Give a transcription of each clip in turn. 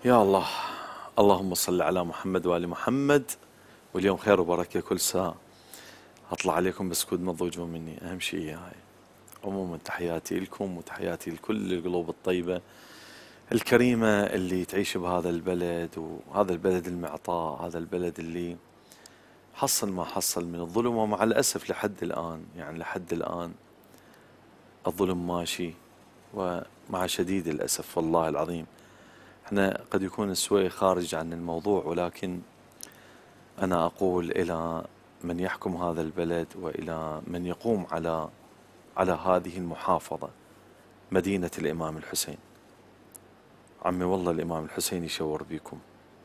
يا الله. اللهم صل على محمد وآل محمد. واليوم خير وبركة كل ساعة. أطلع عليكم بسكوت مضوجون مني، أهم شيء هاي. عموما تحياتي لكم وتحياتي لكل القلوب الطيبة الكريمة اللي تعيش بهذا البلد، وهذا البلد المعطاء، هذا البلد اللي حصل ما حصل من الظلم. ومع الأسف لحد الآن، يعني لحد الآن الظلم ماشي، ومع شديد الأسف والله العظيم. احنا قد يكون السوي خارج عن الموضوع، ولكن أنا أقول إلى من يحكم هذا البلد وإلى من يقوم على هذه المحافظة، مدينة الإمام الحسين. عمي والله الإمام الحسين يشور بيكم،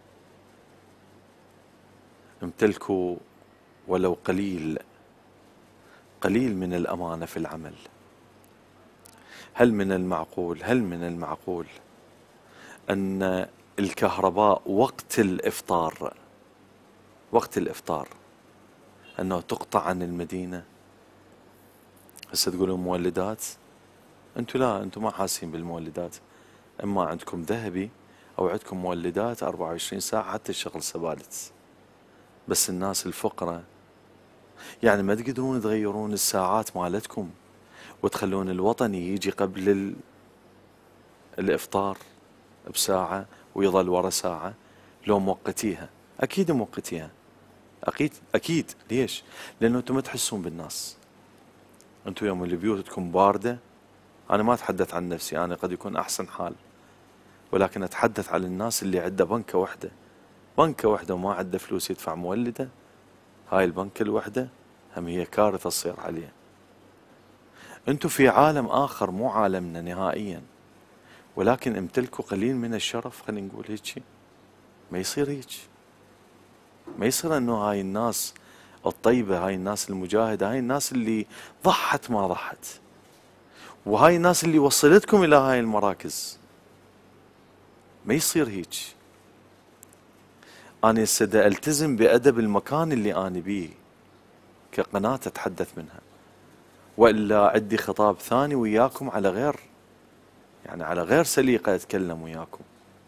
امتلكوا ولو قليل من الأمانة في العمل. هل من المعقول أن الكهرباء وقت الإفطار أنه تقطع عن المدينة؟ هسه تقولون مولدات، أنتوا ما حاسين بالمولدات. إما عندكم ذهبي أو عندكم مولدات 24 ساعة، حتى الشغل سبالت. بس الناس الفقراء يعني ما تقدرون تغيرون الساعات مالتكم وتخلون الوطني يجي قبل الإفطار بساعة ويظل ورا ساعة؟ لو موقتيها، أكيد موقتيها، أكيد. ليش؟ لأنه أنتم ما تحسون بالناس. أنتم يوم اللي بيوتكم باردة، أنا ما أتحدث عن نفسي، أنا قد يكون أحسن حال، ولكن أتحدث عن الناس اللي عنده بنكة واحدة وما عنده فلوس يدفع مولدة. هاي البنكة الوحدة هم هي كارثة تصير عليه. أنتم في عالم آخر مو عالمنا نهائيا، ولكن امتلكوا قليل من الشرف. خلينا نقول هيك، ما يصير هيك. ما يصير أنه هاي الناس الطيبة، هاي الناس المجاهدة، هاي الناس اللي ضحت ما ضحت، وهاي الناس اللي وصلتكم إلى هاي المراكز، ما يصير هيك. أنا هسه ألتزم بأدب المكان اللي أنا بيه كقناة أتحدث منها، وإلا عندي خطاب ثاني وياكم على غير سليقة أتكلم وياكم.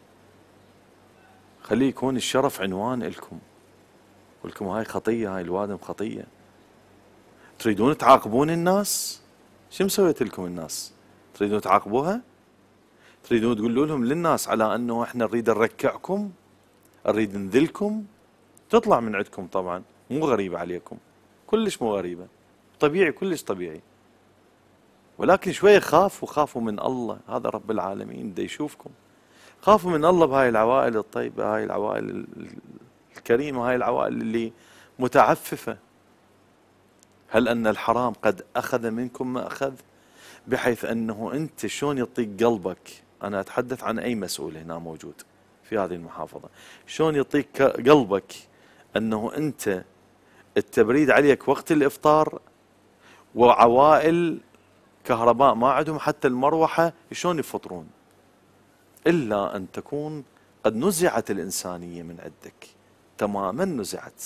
خلي يكون الشرف عنوان إلكم، ولكم هاي خطية، هاي الوادم خطية. تريدون تعاقبون الناس؟ شو مسويت لكم الناس؟ تريدون تعاقبوها؟ تريدون تقولوا لهم للناس على أنه إحنا نريد نركعكم، نريد نذلكم؟ تطلع من عندكم طبعا، مو غريبة عليكم، كلش مو غريبة، طبيعي، كلش طبيعي. ولكن شوية خافوا من الله، هذا رب العالمين دا يشوفكم. خافوا من الله بهاي العوائل الطيبة، هاي العوائل الكريمة، هاي العوائل اللي متعففة. هل أن الحرام قد أخذ منكم ما أخذ، بحيث أنه أنت شلون يطيق قلبك؟ أنا أتحدث عن أي مسؤول هنا موجود في هذه المحافظة، شلون يطيق قلبك أنه أنت التبريد عليك وقت الإفطار، وعوائل كهرباء ما عندهم حتى المروحة، شلون يفطرون؟ إلا أن تكون قد نزعت الإنسانية من عندك، تماما نزعت.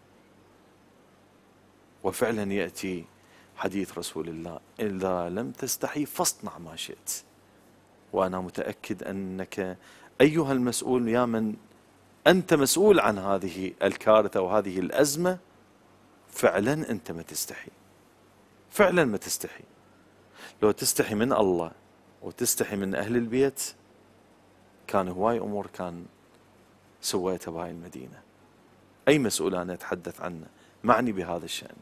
وفعلا يأتي حديث رسول الله: إذا لم تستحي فاصنع ما شئت. وأنا متأكد أنك أيها المسؤول، يا من أنت مسؤول عن هذه الكارثة وهذه الأزمة، فعلا أنت ما تستحي، فعلا ما تستحي. لو تستحي من الله وتستحي من أهل البيت، كان هواي أمور كان سويتها بهاي المدينة. أي مسؤول أنا أتحدث عنه معني بهذا الشأن.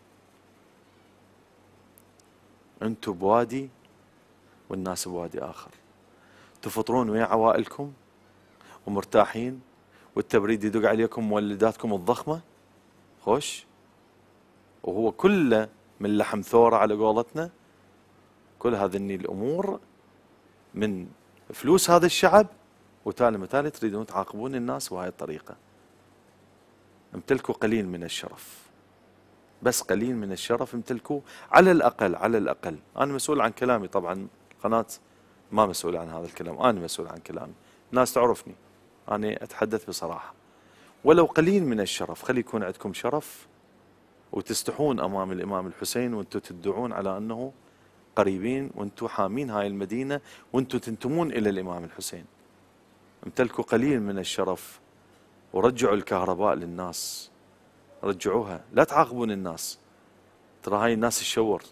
أنتوا بوادي والناس بوادي آخر، تفطرون ويا عوائلكم ومرتاحين، والتبريد يدق عليكم مولداتكم الضخمة خوش، وهو كله من لحم ثورة على قولتنا. كل هذه الأمور من فلوس هذا الشعب، وتالي متالي تريدون تعاقبون الناس بهاي الطريقة. امتلكوا قليل من الشرف، بس قليل من الشرف امتلكوا، على الأقل. أنا مسؤول عن كلامي طبعا، قناة ما مسؤول عن هذا الكلام، أنا مسؤول عن كلامي، الناس تعرفني، أنا أتحدث بصراحة. ولو قليل من الشرف، خلي يكون عندكم شرف وتستحون أمام الإمام الحسين، وأنتم تدعون على أنه قريبين، وأنتم حامين هاي المدينة، وأنتم تنتمون إلى الإمام الحسين. امتلكوا قليل من الشرف ورجعوا الكهرباء للناس، رجعوها، لا تعاقبون الناس. ترى هاي الناس الشور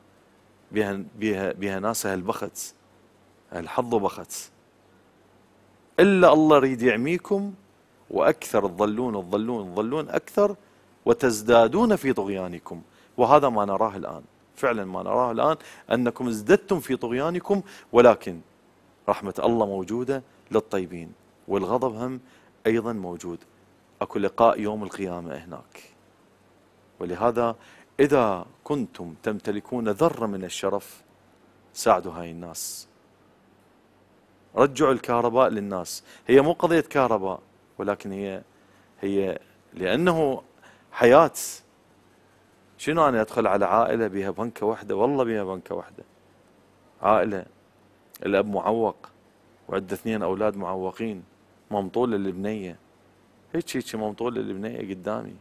بيها ناس اهل بخت، اهل حظ وبخت. الا الله يريد يعميكم واكثر تظلون اكثر وتزدادون في طغيانكم. وهذا ما نراه الان، فعلا ما نراه الان، انكم ازددتم في طغيانكم، ولكن رحمة الله موجودة للطيبين، والغضب هم ايضا موجود. اكو لقاء يوم القيامة هناك. ولهذا اذا كنتم تمتلكون ذرة من الشرف ساعدوا هاي الناس، رجعوا الكهرباء للناس. هي مو قضية كهرباء، ولكن هي لأنه حياة. شنو أنا أدخل على عائلة بها بنكة واحدة، والله بها بنكة واحدة، عائلة الأب معوق وعنده 2 أولاد معوقين، ممطولة البنية، هيك ممطولة البنية قدامي،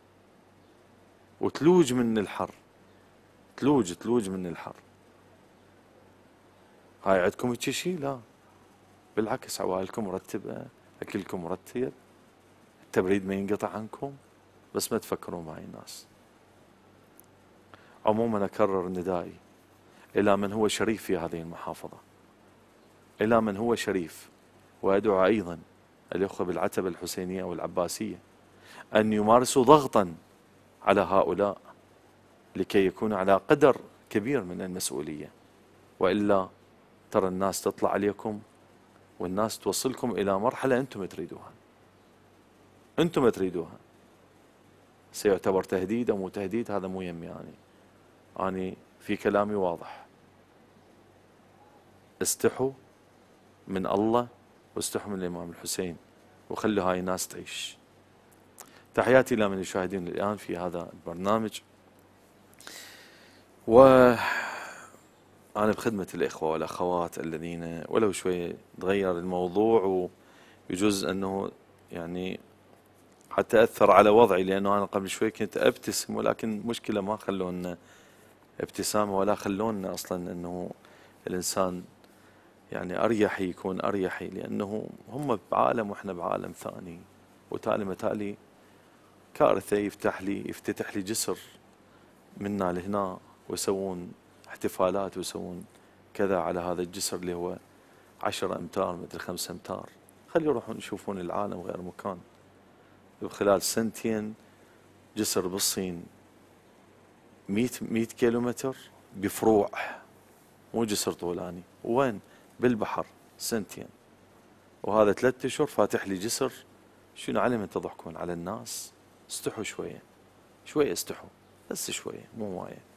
وتلوج من الحر، تلوج من الحر. هاي عندكم هيك شيء؟ لا بالعكس، عوائلكم مرتبة، أكلكم مرتب، التبريد ما ينقطع عنكم، بس ما تفكرون مع الناس. عموما أكرر ندائي إلى من هو شريف في هذه المحافظة، إلى من هو شريف، وأدعو أيضا الأخوة بالعتبة الحسينية والعباسية أن يمارسوا ضغطا على هؤلاء لكي يكونوا على قدر كبير من المسؤولية، وإلا ترى الناس تطلع عليكم والناس توصلكم إلى مرحلة أنتم تريدوها. سيعتبر تهديد أو مو تهديد، هذا مو يمي. أنا في كلامي واضح، استحوا من الله واستحوا من الإمام الحسين، وخلوا هاي الناس تعيش. تحياتي لمن يشاهدون الآن في هذا البرنامج، وأنا بخدمة الإخوة والأخوات الذين ولو شوي تغير الموضوع، ويجوز أنه يعني حتى أثر على وضعي، لأنه أنا قبل شوي كنت أبتسم، ولكن مشكلة ما خلونا ابتسامة ولا خلونا أصلا أنه الإنسان يعني أريحي، يكون أريحي، لأنه هم بعالم وإحنا بعالم ثاني. وتالي متالي كارثة يفتتح لي جسر منا لهنا، ويسوون احتفالات ويسوون كذا على هذا الجسر اللي هو 10 أمتار مدري 5 أمتار. خلي يروحون يشوفون العالم غير مكان. وخلال 2 سنين جسر بالصين 100 كيلومتر بفروع، مو جسر طولاني. وين؟ بالبحر 2 سنين. وهذا 3 أشهر فاتح لي جسر. شنو على من تضحكون على الناس؟ استحوا شوية، استحوا، بس شوية، مو وايد.